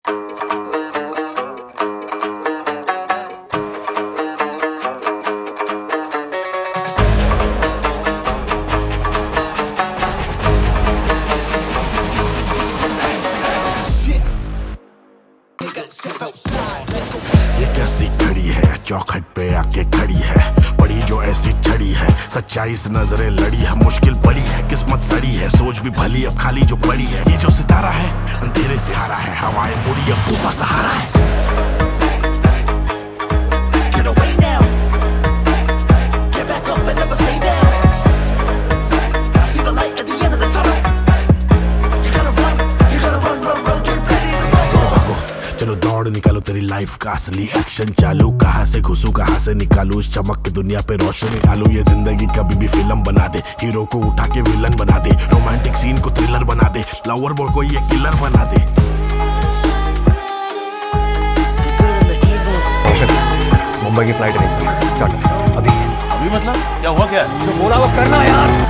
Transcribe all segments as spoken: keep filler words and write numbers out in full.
ये कैसी खड़ी है, चौखट पे आके खड़ी है, बड़ी जो ऐसी छड़ी है, सच्चाई से नजरें लड़ी है, मुश्किल बड़ी है, किस्मत सड़ी है, सोच भी भली अब खाली जो पड़ी है, ये जो सितारा है अंधेरे से हारा है, हवाएं बुरी अब तूफान सहारा है। चलो दौड़ निकालो तेरी लाइफ का असली एक्शन चालू, कहाँ से घुसू कहाँ से निकालू, इस चमक के दुनिया पे रोशनी डालू, ये जिंदगी कभी भी फिल्म बना दे, हीरो को उठा के विलन बना दे, रोमांटिक सीन को थ्रिलर बना दे, लवर बॉय को ये किलर बना दे। मुंबई की फ्लाइट अरेंज कर चल अभी। अभी मतलब क्या हुआ, क्या जो बोला वो करना यार।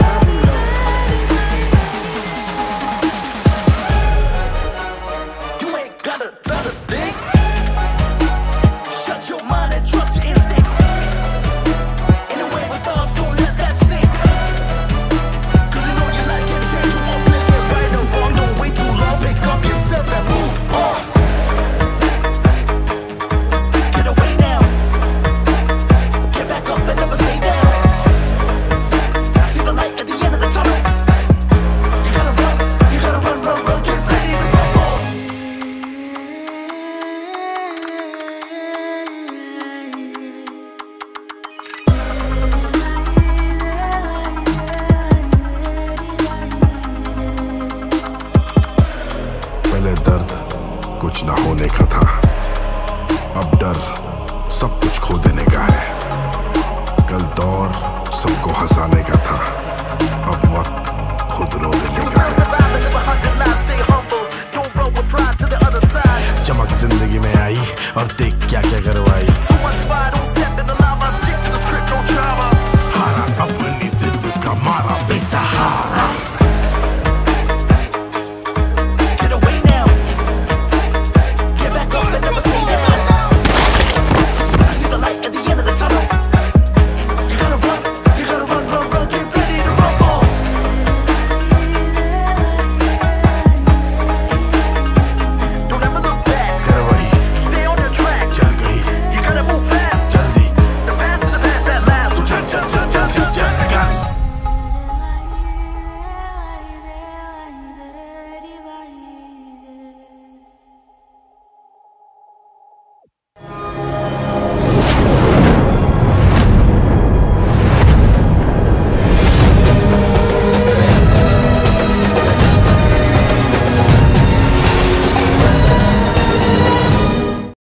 पहले दर्द कुछ ना होने का था, अब डर सब कुछ खो देने का है, कल दौर सबको हंसाने का था, अब वक्त खुद रो देने का है। चमक जिंदगी में आई और देख क्या क्या करवाई।